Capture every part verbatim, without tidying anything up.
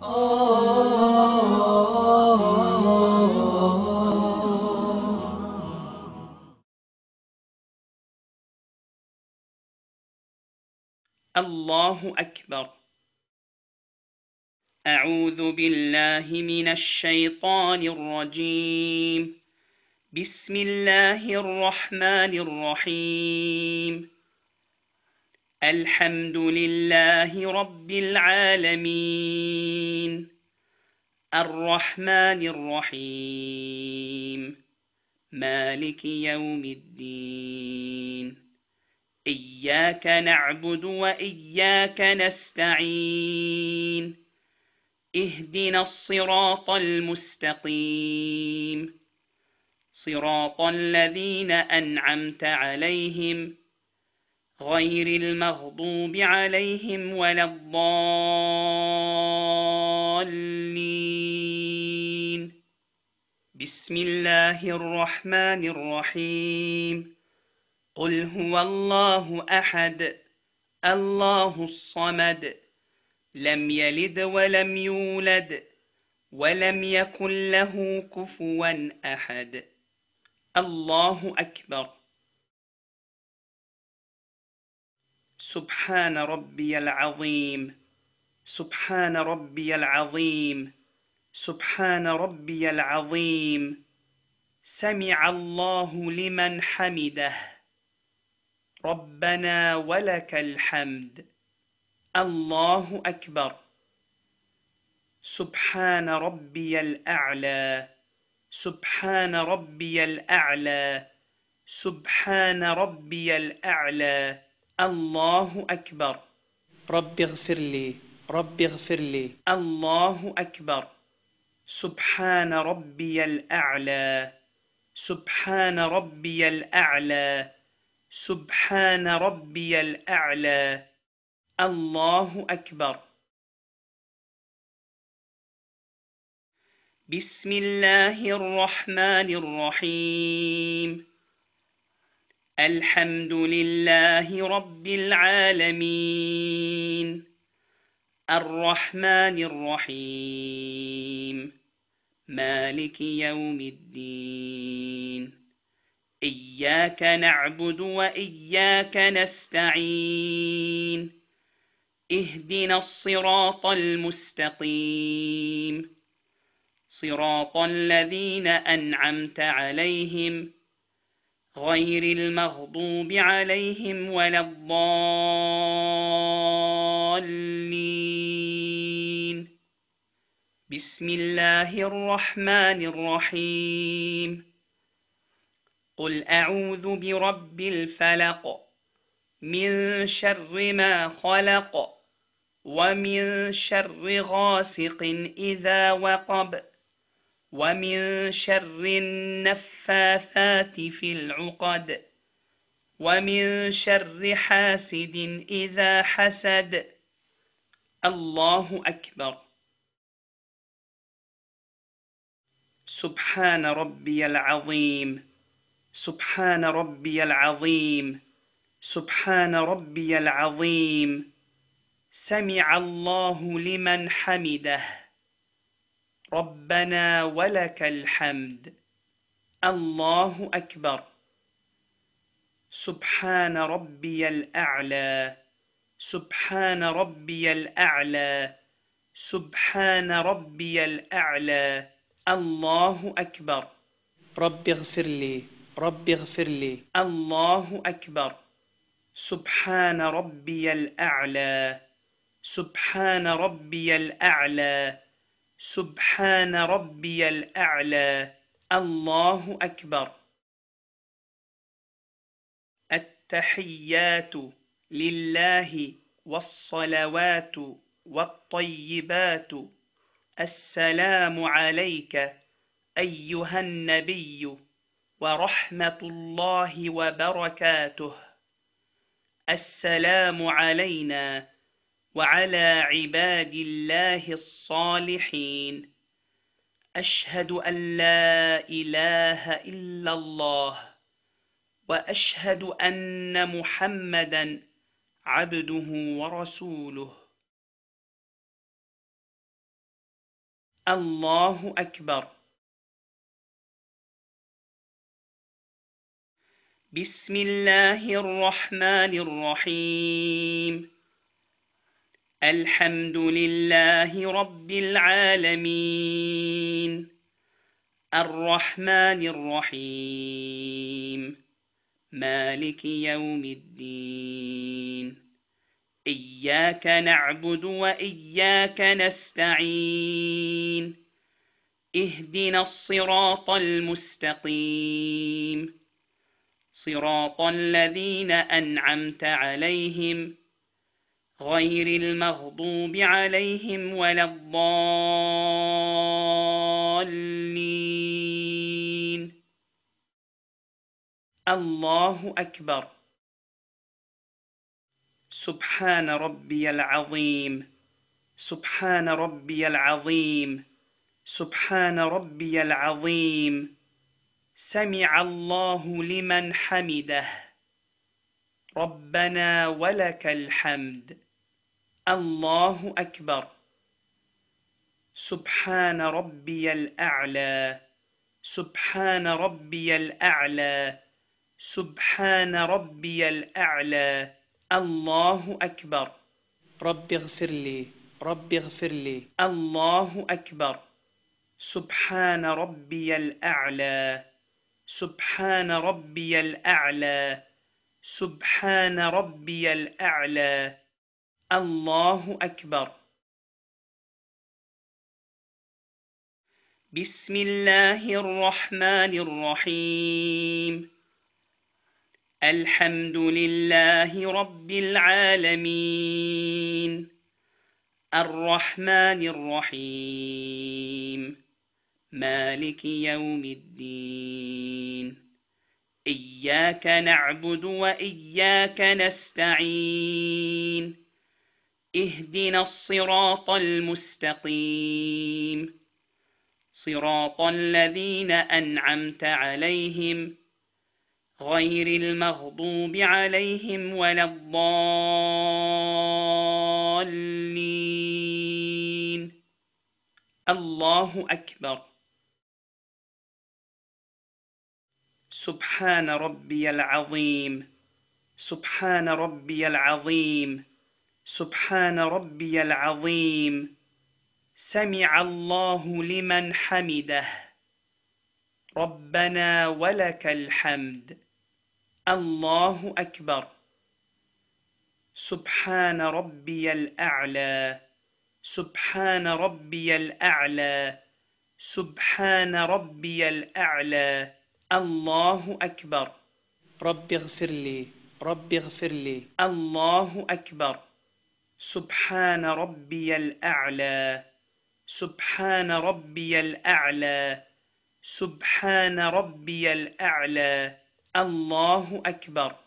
الله أكبر. أعوذ بالله من الشيطان الرجيم. بسم الله الرحمن الرحيم. الحمد لله رب العالمين. الرحمن الرحيم. مالك يوم الدين. إياك نعبد وإياك نستعين. اهدنا الصراط المستقيم. صراط الذين أنعمت عليهم غير المغضوب عليهم ولا الضالين. بسم الله الرحمن الرحيم. قل هو الله أحد الله الصمد لم يلد ولم يولد ولم يكن له كفوا أحد. الله أكبر. سبحان ربي العظيم. سبحان ربي العظيم. سبحان ربي العظيم. سمع الله لمن حمده. ربنا ولك الحمد. الله أكبر. سبحان ربي الأعلى. سبحان ربي الأعلى. سبحان ربي الأعلى. الله أكبر. رب اغفر لي رب اغفر لي. الله أكبر. سبحان ربي الأعلى. سبحان ربي الأعلى. سبحان ربي الأعلى. الله أكبر. بسم الله الرحمن الرحيم. الحمد لله رب العالمين. الرحمن الرحيم. مالك يوم الدين. إياك نعبد وإياك نستعين. اهدنا الصراط المستقيم. صراط الذين أنعمت عليهم غير المغضوب عليهم ولا الضالين. بسم الله الرحمن الرحيم. قل أعوذ برب الفلق من شر ما خلق ومن شر غاسق إذا وقب ومن شر النفاثات في العقد ومن شر حاسد إذا حسد. الله أكبر. سبحان ربي العظيم. سبحان ربي العظيم. سبحان ربي العظيم. سمع الله لمن حمده. ربنا ولك الحمد. الله أكبر. سبحان ربي الأعلى. سبحان ربي الأعلى. سبحان ربي الأعلى. الله أكبر. رب اغفر لي رب اغفر لي. الله أكبر. سبحان ربي الأعلى. سبحان ربي الأعلى. سبحان ربي الأعلى. الله أكبر. التحيات لله والصلوات والطيبات. السلام عليك أيها النبي ورحمة الله وبركاته. السلام علينا وعلى عباد الله الصالحين. أشهد أن لا إله إلا الله وأشهد أن محمدًا عبده ورسوله. الله أكبر. بسم الله الرحمن الرحيم. الحمد لله رب العالمين. الرحمن الرحيم. مالك يوم الدين. إياك نعبد وإياك نستعين. اهدنا الصراط المستقيم، صراط الذين أنعمت عليهم غير المغضوب عليهم ولا الضالين. الله أكبر. سبحان ربي العظيم، سبحان ربي العظيم، سبحان ربي العظيم. سمع الله لمن حمده. ربنا ولك الحمد. الله أكبر. سبحان ربي الأعلى، سبحان ربي الأعلى، سبحان ربي الأعلى. الله أكبر. رب اغفر لي، رب اغفر لي. الله أكبر. سبحان ربي الأعلى، سبحان ربي الأعلى، سبحان ربي الأعلى. الله أكبر. بسم الله الرحمن الرحيم. الحمد لله رب العالمين. الرحمن الرحيم. مالك يوم الدين. إياك نعبد وإياك نستعين. اهدنا الصراط المستقيم، صراط الذين أنعمت عليهم غير المغضوب عليهم ولا الضالين. الله أكبر. سبحان ربي العظيم، سبحان ربي العظيم، سبحان ربي العظيم. سمع الله لمن حمده. ربنا ولك الحمد. الله أكبر. سبحان ربي الأعلى، سبحان ربي الأعلى، سبحان ربي الأعلى. الله أكبر. رب اغفر لي، رب اغفر لي. الله أكبر. سبحان ربي الأعلى، سبحان ربي الأعلى، سبحان ربي الأعلى. الله أكبر.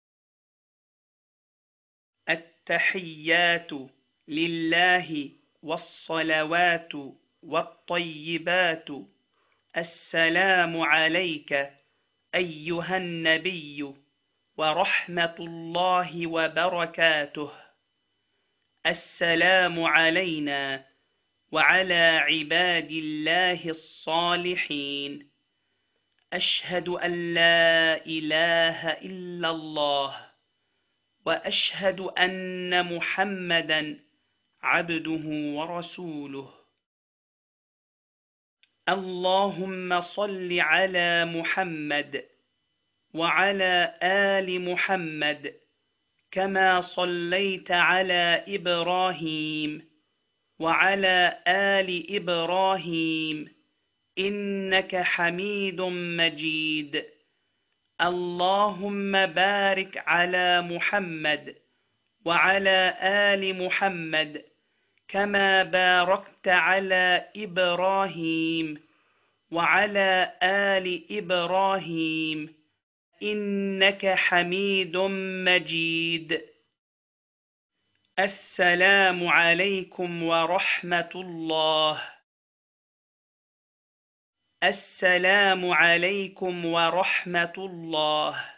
التحيات لله والصلوات والطيبات. السلام عليك أيها النبي ورحمة الله وبركاته. السلام علينا وعلى عباد الله الصالحين. أشهد أن لا إله إلا الله وأشهد أن محمدًا عبده ورسوله. اللهم صل على محمد وعلى آل محمد كما صليت على إبراهيم وعلى آل إبراهيم إنك حميد مجيد. اللهم بارك على محمد وعلى آل محمد كما باركت على إبراهيم وعلى آل إبراهيم إنك حميد مجيد. السلام عليكم ورحمة الله. السلام عليكم ورحمة الله.